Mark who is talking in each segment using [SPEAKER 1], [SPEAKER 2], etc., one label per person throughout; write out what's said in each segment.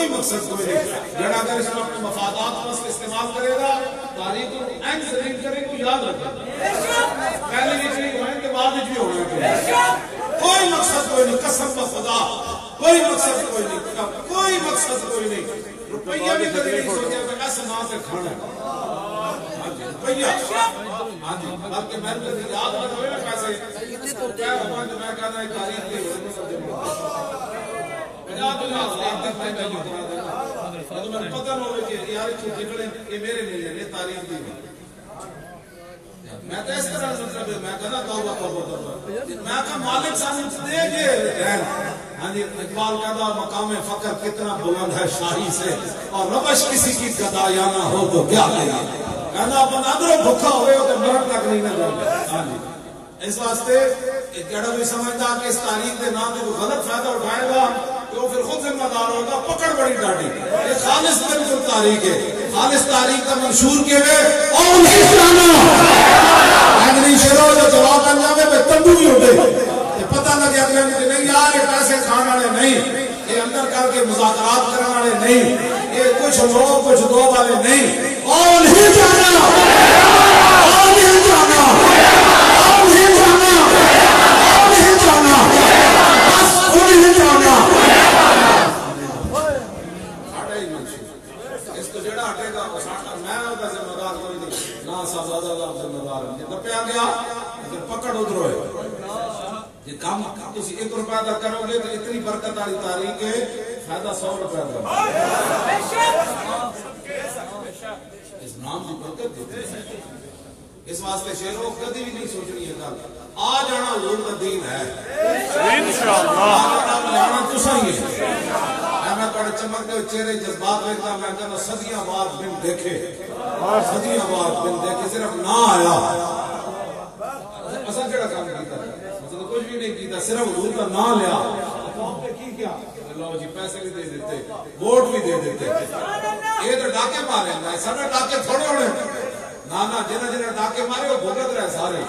[SPEAKER 1] کوئی مقصد کوئی نہیں. جڑا اگر اس میں اپنے مفادات مسئلے استعمال کرے گا تاریخ کو این زمین کرے کو یاد رکھے پہلے بھی چاہیے ہونے کے بعد بھی ہونا چاہیے. کوئی مقصد کوئی نہیں, قسم بخدا کوئی مقصد کوئی نہیں, کوئی مقصد کوئی نہیں. روپیہ بھی کبھی نہیں سوچا کہ ایسے نہ سے کھانا ہے روپیہ. ہاں جی بلکہ میں نے یاد نہ ہوئے نا پیسے کیا ہوا کہ میں کہنا ہے تاریخ کے میں پتہ نہ ہوئے کہ یار یہ میرے نہیں ہے, یہ تاریخ دی ہے. میں تو اس طرح مطلب میں کہنا توبہ توبہ میں کہا مالک صاحب دے گے. ہاں جی اقبال کہتا مقام فقر کتنا بلند ہے شاہی سے, اور ربش کسی کی گدایا نہ ہو تو کیا کرے. کہنا اپن اندروں بھکا ہوئے ہو تو مرن تک نہیں نہ جاؤ. ہاں جی اس واسطے جڑا بھی سمجھتا کہ اس تاریخ کے نام سے غلط فائدہ اٹھائے گا تو پھر خود ذمہ دار ہوگا. پکڑ بڑی ڈاٹی. یہ خالص بالکل تاریخ ہے, خالص تاریخ کا منشور کے ہوئے اور نہیں جانا اگلی شروع جو جواب بن جاوے میں تندو بھی ہوتے پتہ لگے اگلے کہ نہیں یار یہ پیسے کھانے والے نہیں, یہ اندر کر کے مذاکرات کرنے والے نہیں, یہ کچھ لوگ کچھ دو والے نہیں. اور نہیں جانا, اور نہیں جانا, اور نہیں جانا, اور نہیں جانا, بس نہیں جانا. اس کو جڑا ہٹے گا میں ہوتا ذمہ دار کوئی نہیں نہ صاحب ذمہ دار ہے. دپیا گیا پکڑ ادھر ہوئے یہ کام تسی 1 روپے دا کرو گے تو اتنی برکت والی تاریخ ہے فائدہ 100 روپے دا. اس نام کی برکت دیتے ہیں. اس واسطے شیروں کدی بھی نہیں سوچنی ہے گل آ جانا حضور کا دین ہے انشاءاللہ. جانا تسا ہی ہے. میں بڑے چمکتے ہوئے چہرے جذبات دیکھتا میں کہنا صدیاں بعد بن دیکھے, صدیاں بعد بن دیکھے صرف نہ آیا. اصل جڑا کام کیتا مطلب کچھ بھی نہیں کیتا, صرف حضور کا نام لیا. قوم نے کی کیا اللہ جی پیسے بھی دے دیتے, ووٹ بھی دے دیتے. یہ تو ڈاکے مارے ہیں, سارے ڈاکے تھوڑے ہونے نہ جنہیں جنہیں ڈاکے مارے وہ بھگت رہے سارے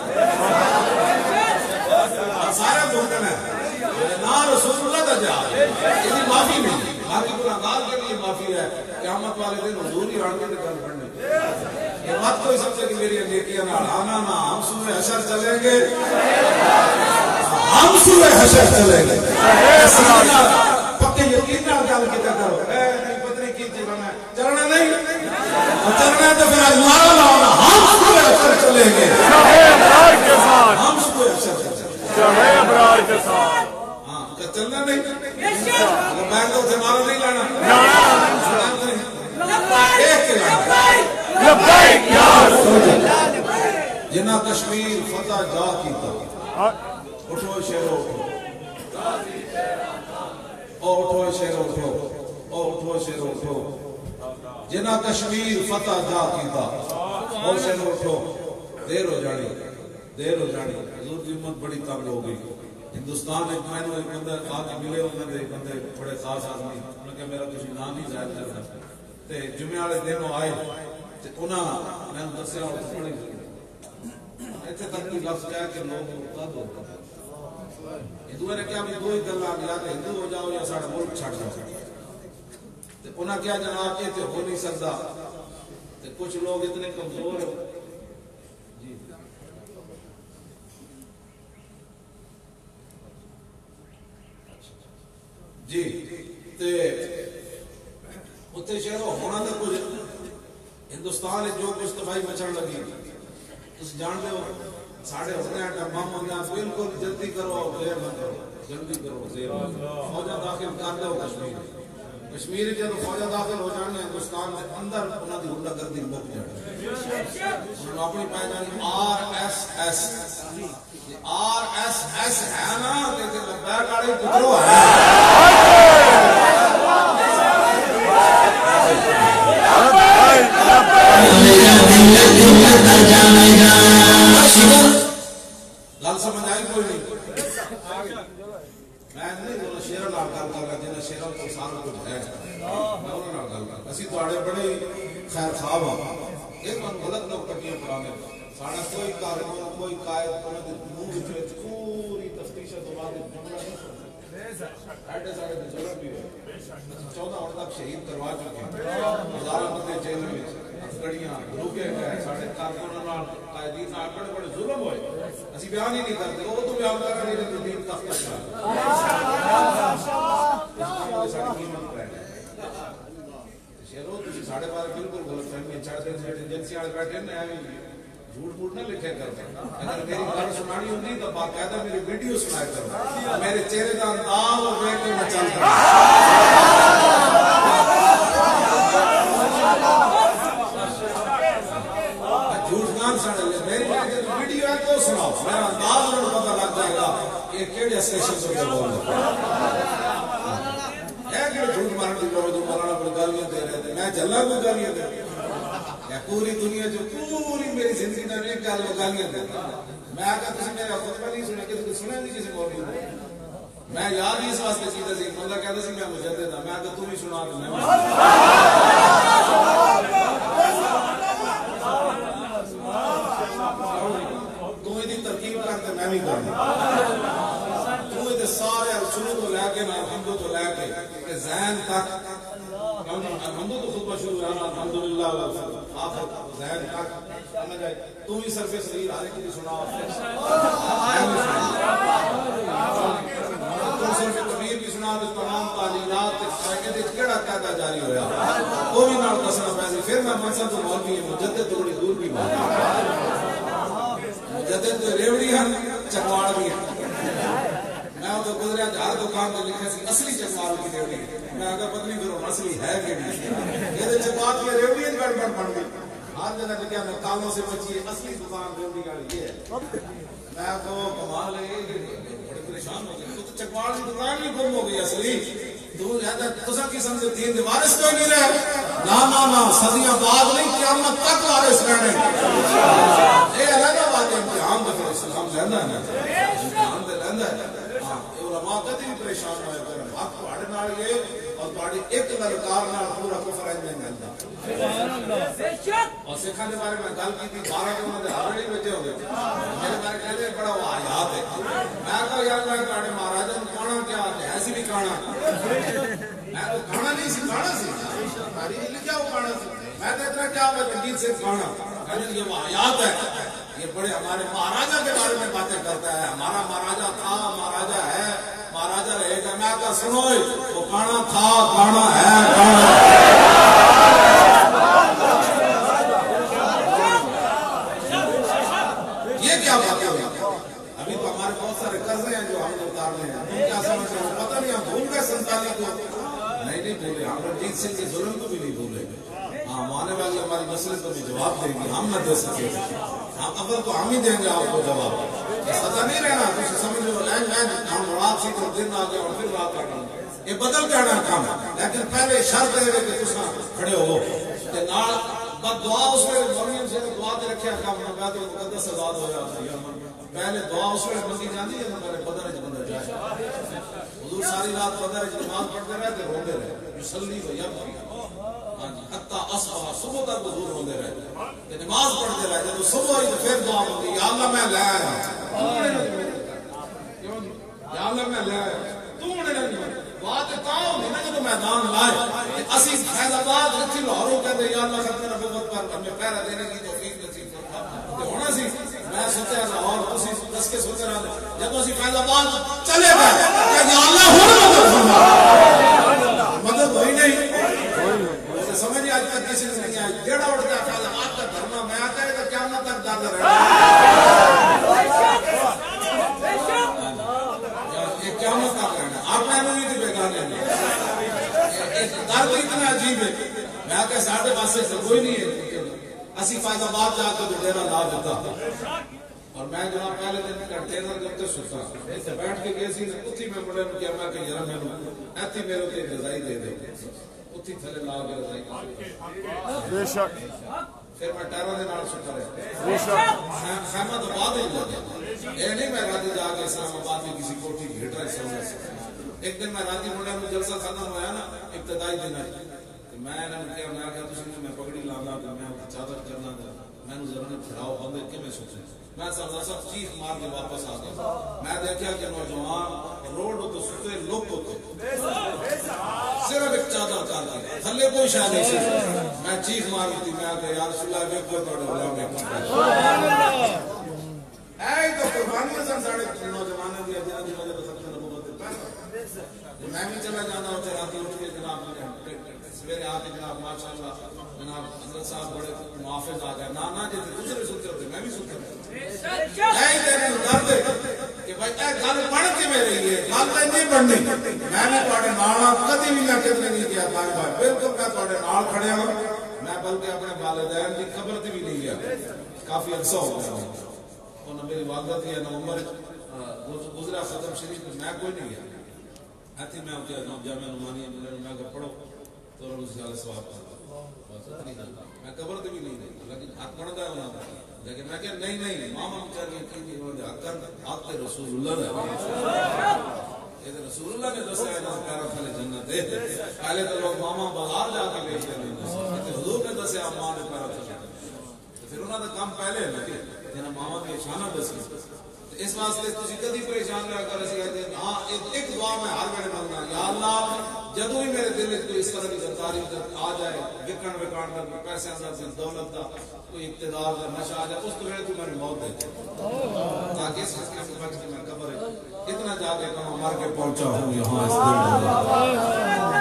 [SPEAKER 1] سارے بھگت ہیں نا رسول اللہ دا جا. یہ معافی نہیں, باقی گناہگار کے لیے معافی ہے. قیامت والے دن حضور ہی آن کے گل پڑھنے. یہ بات کوئی سمجھے کہ میری نیکیاں نہ آنا نہ ہم سورہ حشر چلیں گے, ہم سورہ حشر چلیں گے. پکے یقین نہ گل کی کرو پتری کی چلنا نہیں چلنا ہے تو پھر اللہ لانا ہم سورہ حشر چلیں گے. ہم سورہ حشر چلیں گے. ہاں چلنا نہیں اگر میں تو اسے مارا نہیں لانا جنہ کشمیر فتح جا کیتا اٹھو شہروں اٹھو شہروں اٹھو شہروں اٹھو جنہ کشمیر فتح جا کیتا او شہروں اٹھو. دیر ہو جانی, دیر ہو جانی. حضور کی امت بڑی تنگ ہو گئی. ہندوستان میں میں نے ایک بندہ آج ملے انہوں نے بندے بڑے خاص آدمی انہوں نے کہا میرا کسی نام نہیں ظاہر کرنا تے جمعے والے دن وہ آئے تے انہاں میں نے دسیا پڑھی ایتھے تک کوئی لفظ کہا کہ لوگ مرتد ہو گئے. ہندوؤں نے کہا بھی دو ہی گلاں یا تے ہندو ہو جاؤ یا ساڈا ملک چھڈ جاؤ. تے انہاں کہا جناب یہ تے ہو نہیں سکدا. تے کچھ لوگ اتنے کمزور ہو جی تے اتنے شہر ہونا تو کچھ ہندوستان جو کچھ تباہی مچن لگی تم جانتے ہو ساڑھے ہوتے ہیں ڈمم ہوتے ہیں بالکل جلدی کرو دیر نہ کرو جلدی کرو دیر فوجہ داخل کر دو کشمیر جب فوجہ داخل ہو جانے ہندوستان کے اندر انہوں کی غنڈہ گردی مک جانے انہوں نے اپنی پائے جانی RSS RSS ہے نا کہ لبیک آڑی پترو ہے گل سمجھ آئی کوئی نہیں میں نہیں بولا شیرہ لال گل کر رہا جنہیں شیرہ کو سارا کچھ ہے میں انہوں نے گل کر اسی تو آڑے بڑے خیر خواب ہوں ایک من غلط لوگ تکیے پرانے ساڑھا کوئی کارکن کوئی قائد منہ پوری تفتیشہ تو بعد جملہ نہیں 14 تک شہید کروا چکے ہیں ہزاروں بندے جیل میں گڑیاں روکے گئے سارے کارکنوں نال قائدین نال بڑے ظلم ہوئے اسی بیان ہی نہیں کرتے وہ تو بیان کر رہے ہیں تو دین تخت پر شیرو تسی ساڑھے بارے بالکل غلط فہمی چڑھتے ایجنسی والے بیٹھے ہیں جھوٹ موٹ نہ لکھے کرتے اگر میری گل سنانی ہوتی تو باقاعدہ میری ویڈیو سنایا کرتا میرے چہرے کا انداز اور دیکھ کے میں چلتا جھوٹ نہ سن لے میری ویڈیو ہے تو سناؤ میرا انداز اور پتہ لگ جائے گا کہ کیڑے اسٹیشن سے بول رہے ہے کہ جھوٹ مارنے کی جو مولانا پر گالیاں دے رہے تھے میں جلا کو گالیاں دے پوری دنیا جو پوری میری زندگی میں ایک گل گالیاں دیتا میں آگا کسی میرا خطبہ نہیں سنا کہ سنا نہیں کسی مولوی نے میں یاد ہی اس واسطے کیتا سی بندہ کہتا سی میں مجدد ہوں میں آگا تم ہی سنا تو میں تو یہ ترکیب کرتے میں نہیں کرنا تو یہ سارے شروع تو لے کے نا حمدو تو لے کے ذہن تک الحمدو تو خطبہ شروع رہنا الحمدللہ آخر ذہن تک آنا جائے تو ہی صرف صغیر آنے کی سنا تو صرف کبیر کی سنا تو تمام تعلیمات کیڑا قاعدہ جاری ہویا وہ بھی نال دسنا پیسی پھر میں منصب تو مولوی مجدد تو بڑی دور بھی بات مجدد تو ریوڑی ہیں چکواڑ بھی ہیں میں تو گزریا ہر دکان میں لکھا سی اصلی چکوال کی ریوڑی میں آگا پتنی کرو اصلی ہے کہ نہیں یہ تو چکوال کی ریوڑی ہے گڑ بن گئی ہر جگہ لکھا میں کالوں سے بچی اصلی دکان ریوڑی کا یہ ہے میں تو کمال ہے بڑے پریشان ہو گئے تو چکوال کی دکان بھی گم ہو گئی اصلی تو سا قسم سے دین دے وارث کوئی نہیں رہے نا صدیاں بعد نہیں قیامت تک وارث رہنے یہ علیحدہ بات ہے امتحان دے پھر اسلام لینا ہے امتحان دے لینا ہے علماء کدی بھی پریشان ہوئے کریں حق پہاڑے نال یہ اور پہاڑی ایک للکار نال پورا کفر ہے میں ملتا اور سکھاں دے بارے میں گل کی تھی 12 کے انہوں نے ہر نہیں بیٹھے ہو گئے میرے بارے کہتے ہیں بڑا وہ آیات ہے میں کہا یار میں کہاڑے مہاراجہ نے کھانا کیا ایسی بھی کھانا میں تو کھانا نہیں سی کھانا سی تاریخ لکھا وہ کھانا سی میں تو اتنا کیا میں جنگید سے کھانا کہنے یہ وہ آیات ہے یہ بڑے ہمارے مہاراجہ کے بارے میں باتیں کرتا ہے ہمارا مہاراجہ تھا مہاراجہ ہے مہاراجہ رہے گا میں کہا سنو وہ کھانا تھا کھانا ہے یہ کیا باتیں ہوئی ابھی تو ہمارے بہت سارے قرضے ہیں جو ہم نے اتارنے ہیں ہم کیا سمجھ رہے ہیں پتہ نہیں ہم بھول گئے 47 کو نہیں بھولے ہم رنجیت سنگھ کے ظلم کو بھی نہیں بھولے ہاں آنے والی ہماری مسئلے کو بھی جواب دیں گے ہم نہ دے سکے ہم اول تو ہم ہی دیں گے آپ کو جواب سزا نہیں رہنا کچھ سمجھ لو ہم رات سی تو دن آ گئے اور پھر رات آ گئے یہ بدل جانا کام لیکن پہلے شرط ہے کہ تم کھڑے ہو کہ نال بد دعا اس میں مریم سے دعا دے رکھے کام نہ تو مقدس آزاد ہو جاتا ہے پہلے دعا اس میں منگی جاتی ہے پہلے بدر وچ بندہ جائے حضور ساری رات بدر وچ نماز پڑھتے رہے تے روندے رہے یصلی و یبکی حتی اصبح صبح تک حضور روندے رہے تے نماز پڑھتے رہے جب صبح ہوئی تو پھر دعا مانگی یا اللہ میں لے آیا یا اللہ میں لے آیا تو نے بات تاں ہوندی نا جب میدان لائے اسی فیض آباد رکھی لاہوروں کہتے یا اللہ ختم نبوت پر ہمیں پہرا دینے کی توفیق نصیب فرما تے ہونا سی میں سوچا لاہور تسی دس کے سوچ رہا جب اسی فیض آباد چلے گئے کہ یا اللہ ہن مدد فرما مدد ہوئی نہیں سمجھ آج تک کسی نے نہیں آئی جیڑا اڑتا فیض آباد کا دھرنا میں آتا ہے کہ قیامت تک درد رہے یہ قیامت تک رہنا آپ نے نہیں تھی بیگانے میں درد اتنا عجیب ہے میں آتا ہے ساڑھے پاسے سے کوئی نہیں ہے اسی فیض آباد جا کے ڈیرا لا دیتا اور میں جناب پہلے دن کنٹینر جب تے ستا ایسے بیٹھ کے گئے سی اتھی میں بڑے کیا میں کہ یار میں ایتھی میرے تے رضائی دے دے اتھی تھلے لا کے رضائی بے شک پھر میں ٹیرا دے نال ستا رہے بے شک خیمہ تو بعد ہی لگے اے نہیں میں راتی جا کے اسلام آباد میں کسی کوٹھی گھٹ رہے سمجھے ایک دن میں راتی مڑے میں جلسہ ختم ہوا نا ابتدائی دن ہے میں نے کیا میں کہا تسی میں پگڑی لانا میں چادر کرنا میں نے ذرا پھراؤ بندے کیویں سوچے میں سردا صاحب چیخ مار کے واپس آ گیا میں دیکھا کہ نوجوان روڈ تو ستے لوگ ہوتے صرف ایک چادر کر کے تھلے کوئی شے نہیں سی میں چیخ مار دی میں کہ یا رسول اللہ ویکھو تواڈے غلام نے سبحان اللہ اے تو قربانی سن ساڈے نوجوانوں دی جنہاں دی وجہ تو سب نبوت میں بھی چلا جانا ہوں رات اٹھ کے جناب سویرے آ کے جناب ماشاءاللہ جناب حضرت صاحب بڑے محافظ آ گئے نانا جی دوسرے سوتے ہوتے میں بھی سوتے ہوتے اے تیرے درد کہ بھائی اے گل پڑھ کے میں رہی ہے گل تے نہیں پڑھنی میں نے تواڈے نال کدی بھی میں کدی نہیں کیا بھائی بھائی بالکل میں تواڈے نال کھڑیا ہوں میں بلکہ اپنے والدین کی قبر تے بھی نہیں گیا کافی عرصہ ہو گیا انہوں میری والدہ تھی نومبر گزرا ختم شریف میں کوئی نہیں گیا ایتھے میں اٹھیا جامعہ نعمانیہ میں کہ پڑھو تو انہوں نے سوال سواب کرتا میں قبر تے بھی نہیں گئی لیکن حق پڑھتا ہے انہوں لیکن میں کہ نہیں ماما بچاری کی حق تے رسول اللہ نے یہ رسول اللہ نے دسیا ہے پیرا تھلے جنت ہے پہلے تو لوگ ماما بازار جا کے بیچتے نہیں حضور نے دسیا ماں نے پیرا تھلے جنت پھر انہوں نے کام پہلے ہے کہ جنہاں ماما کی شانہ دسی اس واسطے تسی کدی پریشان رہا کر اسی کہتے ہیں ہاں ایک دعا میں ہر ویلے مانگنا یا اللہ جدوں ہی میرے دل وچ کوئی اس طرح کی جانکاری آ جائے وکن وکان کا پیسے اندر سے دولت کا کوئی اقتدار کا نشہ آ جائے اس تو ویلے تو میری موت دے تاکہ اس حسن سے بچ کے میں قبر اتنا جا کے کہاں مار کے پہنچا ہوں یہاں اس دل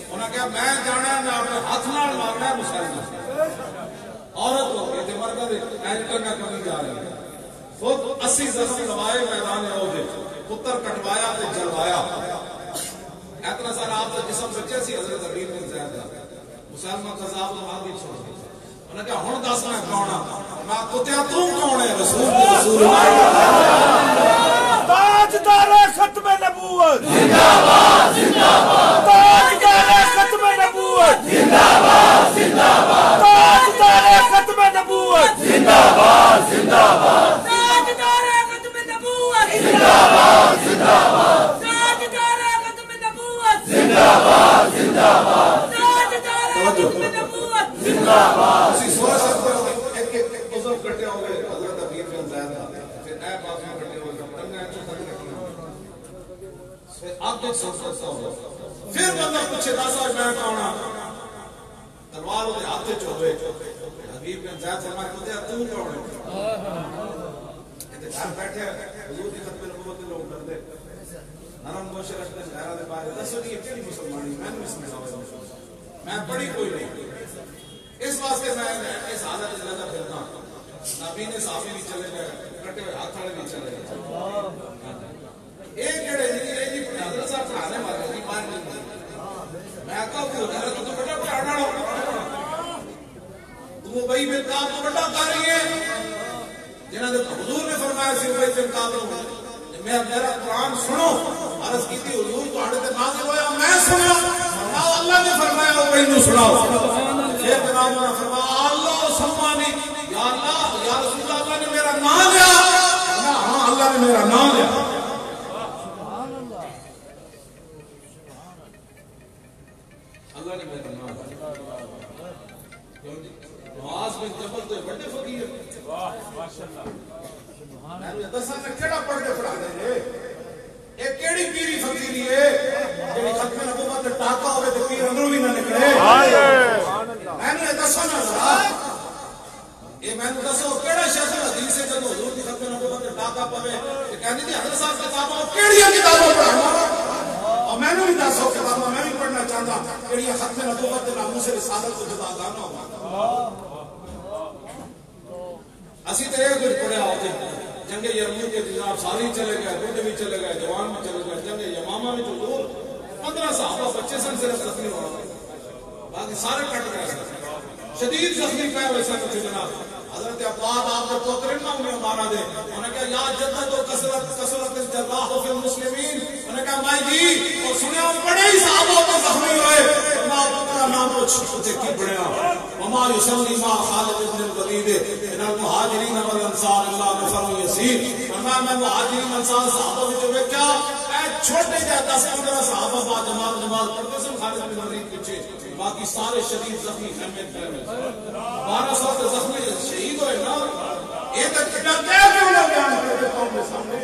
[SPEAKER 1] انہوں نے کہا میں جانا ہے میں اپنے ہاتھ نال مارنا ہے مسلمان عورت ہو گئی تھی مرکز اینکر میں کمی جا رہی ہے خود 80 زخمی لوائے میدان عہدے پتر کٹوایا تے جلوایا اتنا سارا آپ کا جسم بچے سی حضرت عبید بن زید کا مسلمان قذاب تو آگے چھوڑ گئی انہوں نے کہا ہن دس میں کون ہاں میں کتیا تم کون ہے رسول
[SPEAKER 2] تاجدار ختم نبوت زندہ باد زندہ باد تاجدار ختم نبوت زندہ باد زندہ باد تاجدار ختم نبوت زندہ باد زندہ باد تاجدار ختم نبوت زندہ باد زندہ باد تاجدار ختم نبوت زندہ باد زندہ باد تاجدار ختم نبوت زندہ باد
[SPEAKER 1] اسی سورہ سب پر ایک بزرگ کٹے ہوئے حضرت عبید بن زید کا پھر اے باپ میں کٹے ہوئے کپڑن نے اچھو تک رکھنا پھر آپ دیکھ سکتا ہو پھر بندہ پوچھے داسا میں کہنا تلوار ہوتے ہاتھے چھوڑے حبیب بن زید فرمائے کہتے ہیں تم کون ہے کہتے گھر بیٹھے حضور کی ختم نبوت لوگ کر دے نرم گوشے رکھتے ہیں گھرہ دے بارے دسو نہیں یہ کیلی مسلمانی میں نے اس میں سوائے میں پڑھی کوئی نہیں اس واسطے میں اس حالت سے زیادہ پھرتا ہوں نبی نے صحابی بھی چلے گئے کٹے ہوئے ہاتھ والے بھی چلے گئے ایک جڑے جی پڑھے حضرت صاحب پڑھانے والے نہیں مان نہیں میں کہا وہ حضرت تو بڑا پڑھانا ہو تم بھائی بن کعب تو بڑا کاری ہے جنہاں نے حضور نے فرمایا سی بھائی بن کعب میں میرا قرآن سنو عرض کی تھی حضور تو آڑے تے نازل ہویا میں سنا اللہ نے فرمایا وہ بھائی نو سناؤ پھر جناب نے فرمایا اللہ سمانی یا اللہ یا رسول اللہ نے میرا نام لیا ہاں اللہ نے میرا نام لیا اللہ نے میرا نام لیا معاذ بن جبل تو بڑے فقیر میں نے دسا میں کیڑا پڑھ کے پڑھا دے اے کیڑی پیری فقیری ہے جڑی ختم نبوت تے ٹاکا ہوے تے پیر اندروں بھی نہ نکلے میں نے دسا نہ ذرا اے میں نے دسو کیڑا شیخ الحدیث ہے جدوں حضور کی ختم نبوت تے ٹاکا پوے تے کہندی تھی حضرت صاحب کتاباں کیڑیاں کتاباں پڑھانا اور میں نے بھی دسو کتاباں میں بھی پڑھنا چاہتا کیڑیاں ختم نبوت تے ناموس رسالت کو جدا گانا ہوا اسی تے ایک کچھ پڑھیا ہوتے جنگ یرموک کے جناب ساری چلے گئے بڈھے بھی چلے گئے جوان بھی چلے گئے جنگ یمامہ میں جو حضور 15 صحابہ بچے سن صرف زخمی ہو رہا باقی سارے کٹ گئے شدید زخمی پہ ویسا کچھ جناب حضرت عباد آپ کے پوترے نہ انہیں مارا دے انہوں نے کہا یا جدت و کسرت الجراح فی المسلمین انہوں نے کہا مائی جی اور سنیا بڑے ہی صحابہ کو زخمی ہوئے اللہ پترہ نام پوچھ اسے کی بڑھیا وما یسلی ما خالد ابن الولید ان المہاجرین والانصار اللہ نفر یسیر فرمایا میں مہاجرین انصار صحابہ میں جو کیا اے چھوٹے جا 10-15 صحابہ با جماعت نماز پڑھتے سن خالد بن الولید پیچھے باقی سارے شدید زخمی خیمے میں 1200 سے زخمی شہید ہوئے نا ایک کٹا کیا کیوں نہ بیان کرتے قوم کے سامنے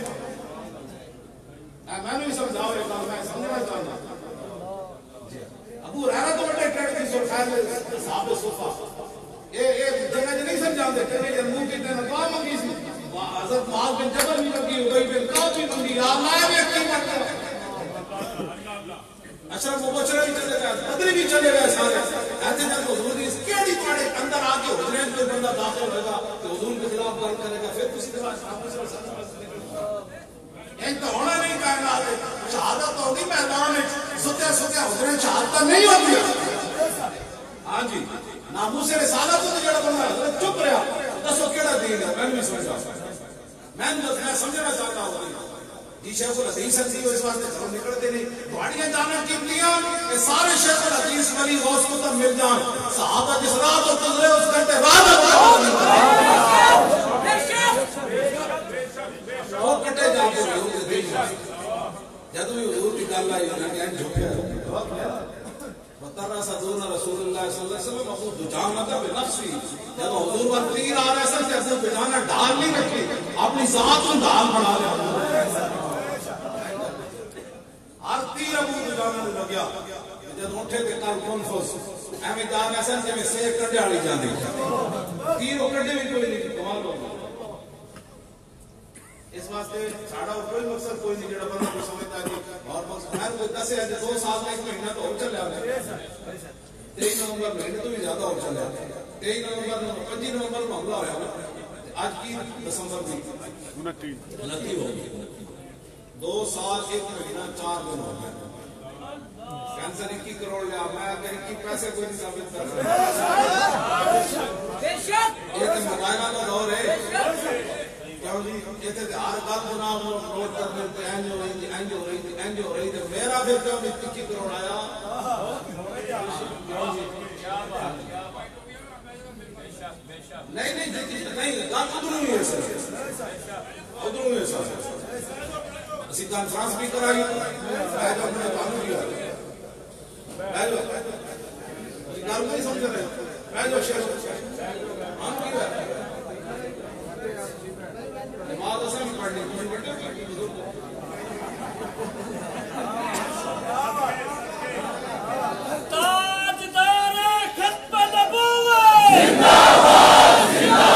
[SPEAKER 1] میں نہیں سمجھاؤ ایک بار میں سمجھنا چاہتا ابو ہریرہ تو بڑے کٹ کی سرخائے صحابہ صفا یہ جگہ نہیں سمجھا دے کہ یہ منہ کی دن دعا منگی سی حضرت معاذ بن جبل بھی منگی ابی بن کعب بھی منگی یا اللہ میں کی کرتا اشرف مبشرہ بھی چلے گئے بدری بھی چلے گئے سارے ایسے جب حضور کی اس کیڑی پاڑے اندر آ کے حضرے میں کوئی بندہ داخل ہوگا تو حضور کے خلاف بات کرے گا پھر کسی کے بعد صحابہ صلی اللہ علیہ وسلم ان تو ہونا نہیں کائنات ہے شہادت تو ہوگی میدان میں ستے ستے حضرے شہادت نہیں ہوتی ہاں جی ناموس رسالت تو جڑا بندہ حضرت چپ رہا دسو کیڑا دین ہے میں نہیں سمجھا میں سمجھنا چاہتا ہوں جی شیخ الحدیث ہنسی اس واسطے گھروں نکلتے نہیں بھاڑیاں جانا کیمتیاں کہ سارے شیخ الحدیث ولی غوث کو تب مل جان صحابہ جس رات اور گزرے اس گھنٹے بعد وہ کٹے جاتے ہیں جب بھی حضور کی گل آئی انہوں نے جھکیا وَتَرَى صَدُونَ رسول اللہ صلی اللہ علیہ وسلم ابو دجانہ بنفسی جب حضور پر تیر آ رہے سن کہ ابو دجانہ ڈھال نہیں رکھی اپنی ذات کو ڈھال بنا لیا ہر تیر ابو دجانہ نے لگیا جب اٹھے تھے کل کنفس ایمیں جا رہے سن کہ میں سیک کٹے آڑی جاندی تیر وہ کٹے بھی کوئی نہیں کمال ہوگا اس واسطے ساڑھا کوئی مقصد کوئی نہیں جڑا بنا کو سمجھتا کہ اور مقصد میں دس ہے 2 سال کا 1 مہینہ تو اور چلے آگے 23 نومبر مہینے تو بھی زیادہ اور چلے آگے 23 نومبر 25 نومبر کو حملہ ہوا آج کی دسمبر کی 29 ہوگی 2 سال 1 مہینہ 4 دن ہو گئے کینسر 21 کروڑ لیا میں اگر 21 پیسے کوئی نہیں ثابت کر رہا یہ تو موبائلہ کا دور ہے کیوں جی یہ تو ہر گل بنا نوٹ کر دیتے اینج ہو رہی تھی میرا پھر کیوں 21 کروڑ آیا نہیں گل ادھروں ہی ہے سر ادھروں ہی ہے سر اسی کانفرنس بھی کرائی میں جو اپنے قانون کیا میں جو گل نہیں سمجھ رہے میں جو شیخ ہم کی ہے نماز اسے بھی پڑھنی
[SPEAKER 2] تاجدار ختم نبوت زندہ باد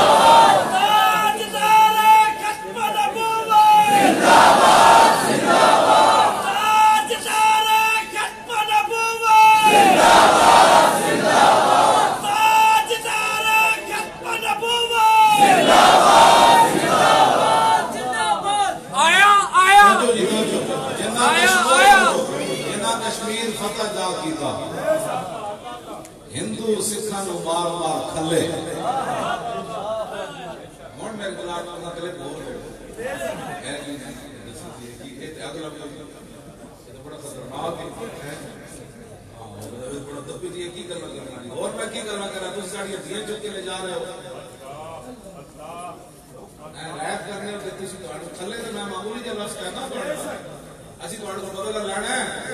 [SPEAKER 2] تاجدار ختم نبوت زندہ باد تاجدار ختم نبوت زندہ باد تاجدار ختم نبوت زندہ باد آیا
[SPEAKER 1] جنہ کشمیر فتح جا کیتا ہندو سکھاں نو مار مار کھلے ہن میرے بلاٹ کرنا پہلے بول ہے کہ اگلا یہ تو بڑا خطرناک ہے بڑا دبی دی کی کرنا اور میں کی کرنا تسی ساڈی ہڈیاں چک کے لے جا رہے ہو ریپ کرنے اور تسی تھلے تے میں معمولی جہا لفظ کہنا پڑنا اسی تہاڈے کو بدل لینا ہے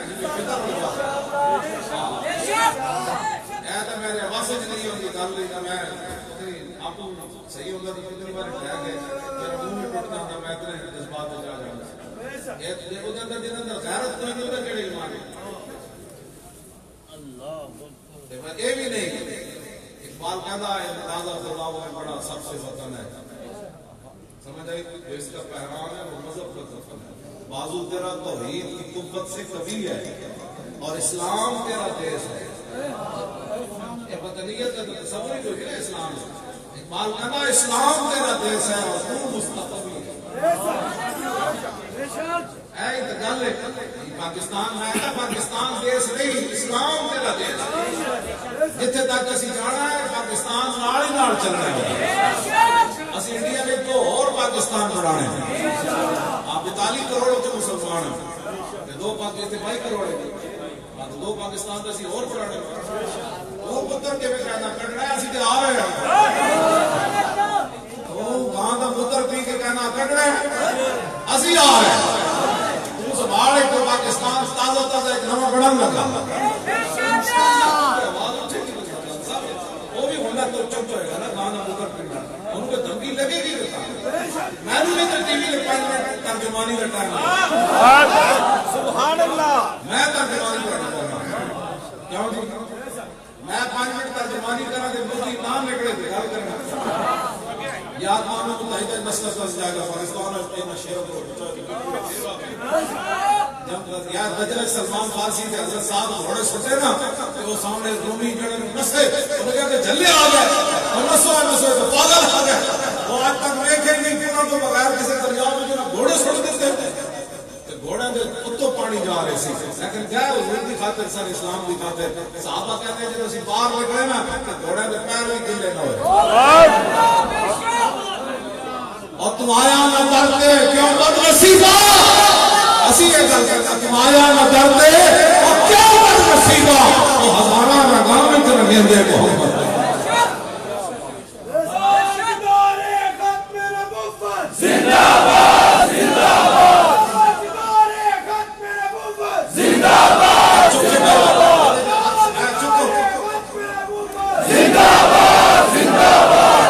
[SPEAKER 1] اے تے میرے واسطے نہیں ہوندی گل نہیں میں آپ صحیح ہوگا تو کتنی بار کہہ گئے میرا منہ میں ٹوٹتا ہوں میں اتنے جذبات میں جا جاؤں یہ دیکھو دے اندر جن اندر غیرت کوئی نہیں ہوتا کیڑے ایمان اللہ یہ بھی نہیں اقبال کہتا ہے اندازہ فرماؤ میں بڑا سب سے وطن ہے سمجھ آئی جو اس کا پہرام ہے وہ مذہب کا دفن ہے بازو تیرا توحید کی قوت سے کبھی ہے اور اسلام تیرا دیش ہے یہ وطنیت کا تصور ہی کوئی ہے اسلام ہے اقبال کہتا اسلام تیرا دیش ہے اور تو مستقبی ہے اے گل ہے پاکستان ہے پاکستان دیش نہیں اسلام تیرا دیش ہے جتھے تک اسی جانا ہے پاکستان نال ہی نال چلنا ہے اسی انڈیا میں تو اور پاکستان بڑھانے ہیں آپ 42 کروڑ کے مسلمان ہیں 2 کروڑ ہے 2 پاکستان کا اسی اور بڑھانے وہ پتر کے میں کہنا کٹنا ہے اسی تے آ رہے ہیں وہ گاں دا پتر پی کے کہنا کٹنا ہے اسی آ رہے ہیں تو سنبھال ایک پاکستان تازہ تازہ ایک نواں بڑھن لگا وہ بھی ہونا تو چپ ہوئے گا نا گاں دا پتر پنڈا ان کو دھمکی لگے گی میں نے تو ٹی وی میں 5 منٹ ترجمانی کا ٹائم سبحان اللہ میں ترجمانی کرنا کیوں جی میں 5 منٹ ترجمانی کرنا کہ مجھے نام نکلے تھے گل کرنا یاد مانو تو تحیدہ نسل بس جائے گا پاکستان اور اپنے شہروں کو جب یاد بجرے سلمان فارسی کے حضرت صاحب گھوڑے سٹے نا تو وہ سامنے رومی جڑے نسے انہوں نے کہا کہ جھلے آ گئے اور نسوے تو پاگل آ گئے وہ آج تک دیکھیں نہیں کہ انہوں تو بغیر کسی دریا میں جو گھوڑے سٹ دیتے تھے گھوڑے کے اتوں پانی جا رہے سی لیکن کیا حضور کی خاطر سر اسلام کی خاطر صحابہ کہتے ہیں جب اسی باہر نکلے نا کہ گھوڑے کے پیر بھی گلے نہ ہوئے اور تم آیا نہ ڈرتے کیوں بد نصیبہ اسی یہ گل کرتا تم آیا نہ ڈرتے اور کیوں بد نصیبہ وہ ہزارہ نہ گاہ میں تو رکھیں دے محمد زندہ باد زندہ باد زندہ باد زندہ باد زندہ باد زندہ باد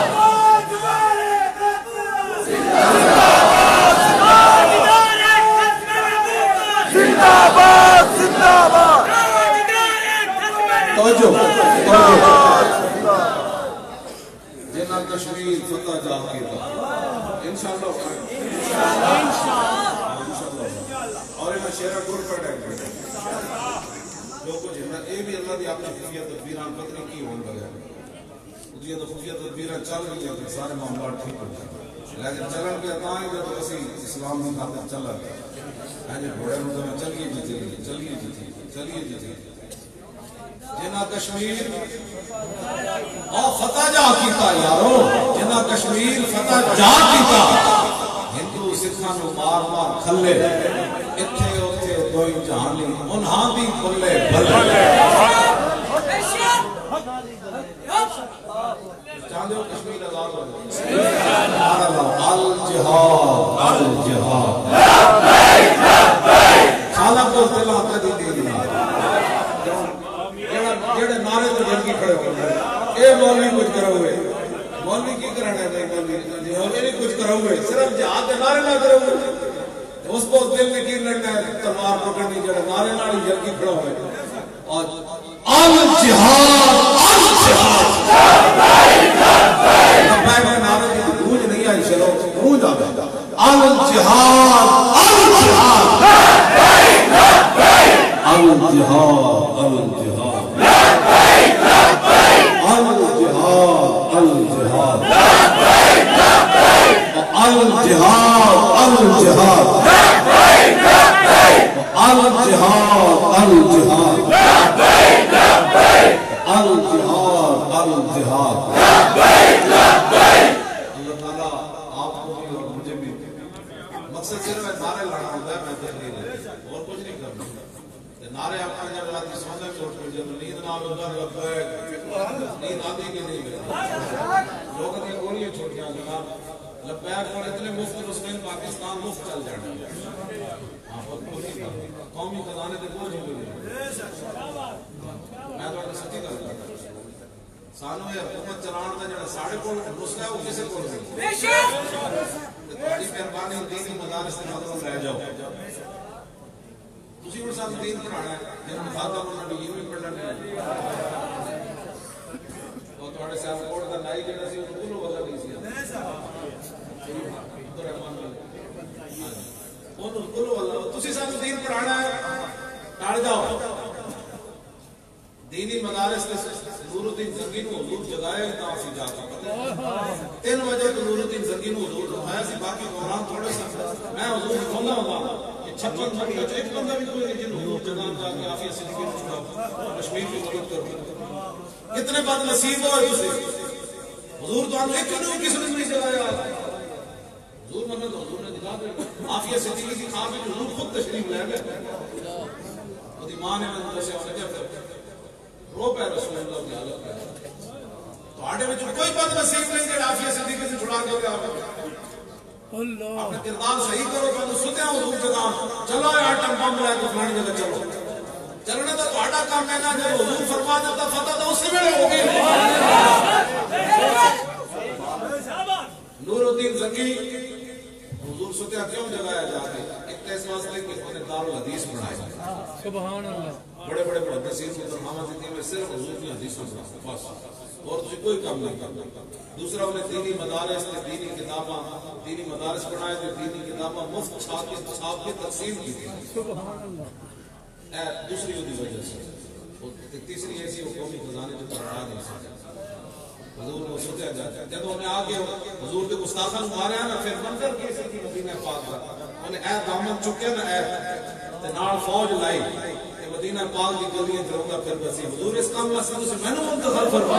[SPEAKER 1] جنہ کشمیر فتح جا کیتا انشاءاللہ اور میں شیرہ ٹوٹ پڑا ہے جو کچھ ہے یہ بھی اللہ دی اپنی خفیہ تدبیران پتہ نہیں کی ہون لگا یہ تو خفیہ تدبیران چل رہی ہیں سارے معاملات ٹھیک ہو جائیں لیکن چلن کے عطا ہے جب اسی اسلام کی خاطر چل رہا ہے میں گھوڑے میں چلیے جی جنا کشمیر اور فتح جا کیتا یارو جنا کشمیر فتح جا کیتا ہندو سکھاں نو مار مار کھلے اتھے اوتھے کوئی جہانی انہاں دی بلے بلے چاہتے ہو کشمیر آزاد ہو الجہاد الجہاد خالق کو دل آتا دی دی جڑے نعرے تو جنگی کھڑے ہوئے اے مولوی کچھ کرو ہوئے مولوی کی کرنا ہے مولوی نہیں کچھ کرو ہوئے صرف جہاد کے نعرے نہ کرو ہوئے اس کو دل میں کی لڑنا ہے تلوار پکڑنی جڑے نعرے نالی جنگی کھڑے ہوئے اور الجہاد لبیک میں نعرے کی گونج نہیں آئی چلو گونج آ گیا الجہاد الجہاد الجہاد الجہاد الجہاد الجہاد اللہ تعالیٰ آپ کو بھی اور مجھے بھی مقصد صرف نعرے لڑنا ہوتا ہے میں تحریر اور کچھ نہیں کرنا نعرے اپنے جب راتی سونے چھوڑ کر جب نیند نہ ہوگا لبیک نیند آتی کہ نہیں لوگ نے گولیاں چھوڑ دیا جناب لبیک پر اتنے مفت مسلم پاکستان مفت چل جانا قومی خزانے سے بوجھ ہوئی میں تو سچی کرتا ہوں سانو یہ حکومت چلان کا جڑا ساڑھے کو مسئلہ ہے وہ کسے کو نہیں تھوڑی مہربانی دینی مدارس سے مطلب رہ جاؤ تسی اور ساتھ دین پڑھانا ہے جن میں خاطہ ہونا بھی یہ بھی پڑھنا نہیں اور تھوڑے سے آپ کوڑ کا نائی جڑا سی وہ کلو والا نہیں سی وہ کلو والا تسی ساتھ دین پڑھانا ہے ٹاڑ جاؤ دینی مدارس نے نور الدین زنگی نو حضور جگایا ہی تاں سی جا کے 3 بجے تو نور الدین زنگی نو حضور رکھایا سی باقی قرآن تھوڑے سا میں حضور کھولنا ہوگا کہ 56 بندہ ایک بندہ بھی کوئی نہیں جن حضور جگہ جا کے آفیہ صدیقی نو چھڑا کشمیر کی مدد کرو کتنے بات نصیب ہو اسے حضور تو ایک کیوں کس نے نہیں جگایا حضور نے تو حضور نے دکھا دیا آفیہ صدیقی کی خواب میں حضور خود تشریف لے گئے وہ ایمان ہے میں سے اور جب روپ ہے رسول اللہ کی حالت ہے تو آٹھے میں جو کوئی بات نصیب نہیں کہ آفیہ صدیقی سے چھڑا کے اپنے کردار صحیح کرو تو ستے ہیں حضور جگہ چلو ہے آٹم بم رہا ہے تو فلانی جگہ چلو چلنے تو آٹا کام ہے نا جب حضور فرما دیتا فتح تو اس سے میں ہوگی نور الدین زنگی حضور ستے ہیں کیوں جگہ ہے جا کے ایک تیس واسطے کہ انہیں دار الحدیث بنائے سبحان اللہ بڑے بڑے محدثین کی ترجمہ دیتی میں صرف حضور کی حدیثوں سے بس اور تجھے کوئی کام نہیں کرنا دوسرا انہیں دینی مدارس نے دینی کتاباں دینی مدارس بنائے تھے دینی کتاباں مفت چھاپ کے تقسیم کی تھی دوسری وجہ سے تیسری ایسی قومی خزانے جو پڑھا نہیں سکتے حضور کو سوچا جاتا ہے جب انہیں آگے حضور کے گستاخان مارے ہیں نا پھر منظر کیسے کی مدینہ پاک کا انہیں اے دامن چکے نا اے نال فوج لائی مدینہ پاک کی گلیاں جروگا پھر بسی حضور اس کام میں سب سے میں نے منتظر فرما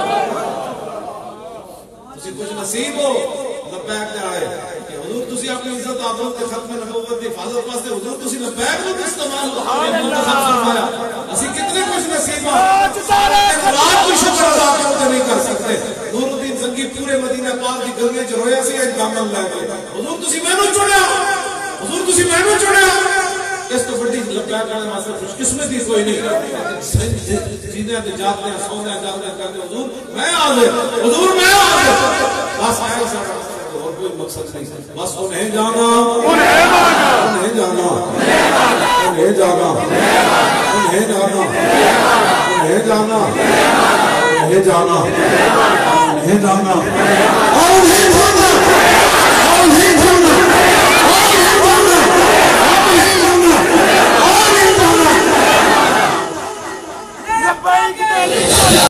[SPEAKER 1] تسی کچھ نصیب ہو لبیک دے آئے کہ حضور تسی اپنی عزت آبرو کے ختم نبوت کی حفاظت واسطے حضور تسی لبیک کو استعمال منتظر فرمایا اسی کتنے کچھ نصیب ہو اقرار کو شکر ادا کرتے نہیں کر سکتے نور الدین زنگی پورے مدینہ پاک کی گلیاں جرویا سی ایک دامن لے کے حضور تسی میں نے چڑھیا حضور تسی میں نے چڑھیا اس تو بڑی لبیک کرنے واسطے خوش قسمتی کوئی نہیں جینے تے جاتے ہیں سونے جاتے ہیں کہتے حضور میں حاضر حضور میں حاضر بس آیا سارا اور کوئی مقصد نہیں بس انہیں جانا انہیں جانا انہیں جانا انہیں جانا انہیں جانا انہیں جانا انہیں جانا